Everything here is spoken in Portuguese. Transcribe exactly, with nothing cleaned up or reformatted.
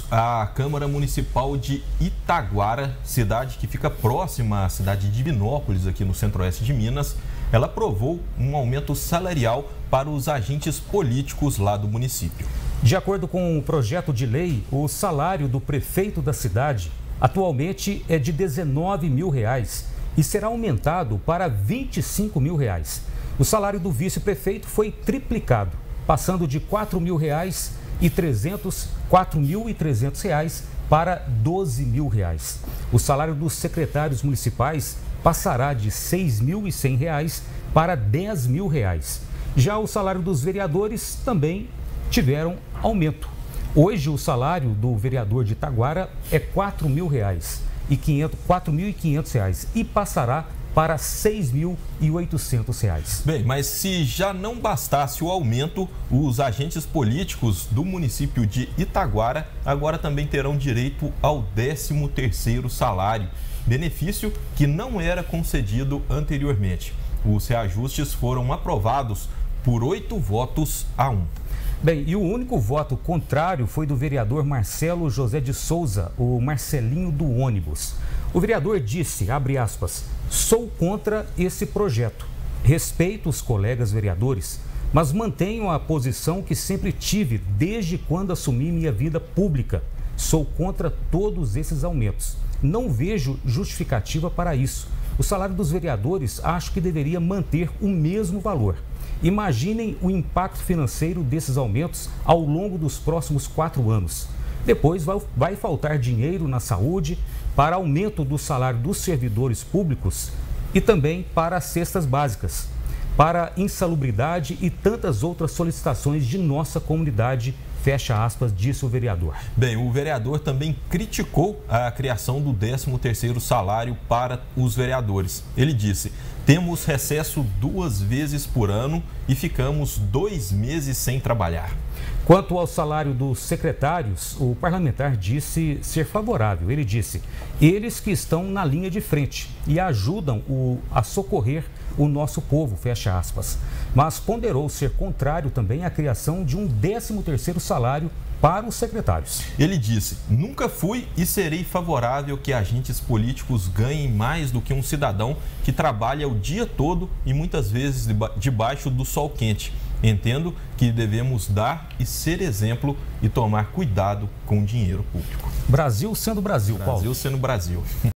a Câmara Municipal de Itaguara, cidade que fica próxima à cidade de Divinópolis, aqui no centro-oeste de Minas, ela aprovou um aumento salarial para os agentes políticos lá do município. De acordo com o projeto de lei, o salário do prefeito da cidade atualmente é de dezenove mil reais e será aumentado para vinte e cinco mil reais. O salário do vice-prefeito foi triplicado, passando de quatro mil reais e trezentos, quatro mil e trezentos reais para doze mil reais. O salário dos secretários municipais passará de seis mil e cem reais para dez mil reais. Já o salário dos vereadores também tiveram aumento. Hoje o salário do vereador de Itaguara é quatro mil reais e quatro mil e quinhentos reais e passará para seis mil e oitocentos reais. Bem, mas se já não bastasse o aumento, os agentes políticos do município de Itaguara agora também terão direito ao décimo terceiro salário, benefício que não era concedido anteriormente. Os reajustes foram aprovados por oito votos a um. Bem, e o único voto contrário foi do vereador Marcelo José de Souza, o Marcelinho do ônibus. O vereador disse, abre aspas, sou contra esse projeto. Respeito os colegas vereadores, mas mantenho a posição que sempre tive desde quando assumi minha vida pública. Sou contra todos esses aumentos. Não vejo justificativa para isso. O salário dos vereadores acho que deveria manter o mesmo valor. Imaginem o impacto financeiro desses aumentos ao longo dos próximos quatro anos. Depois vai, vai faltar dinheiro na saúde, para aumento do salário dos servidores públicos e também para as cestas básicas, para insalubridade e tantas outras solicitações de nossa comunidade, fecha aspas, disse o vereador. Bem, o vereador também criticou a criação do décimo terceiro salário para os vereadores. Ele disse, temos recesso duas vezes por ano e ficamos dois meses sem trabalhar. Quanto ao salário dos secretários, o parlamentar disse ser favorável. Ele disse, eles que estão na linha de frente e ajudam o, a socorrer o nosso povo, fecha aspas. Mas ponderou ser contrário também à criação de um décimo terceiro salário para os secretários. Ele disse, nunca fui e serei favorável que agentes políticos ganhem mais do que um cidadão que trabalha o dia todo e muitas vezes debaixo do sol quente. Entendo que devemos dar e ser exemplo e tomar cuidado com o dinheiro público. Brasil sendo Brasil, Paulo. Brasil sendo Brasil.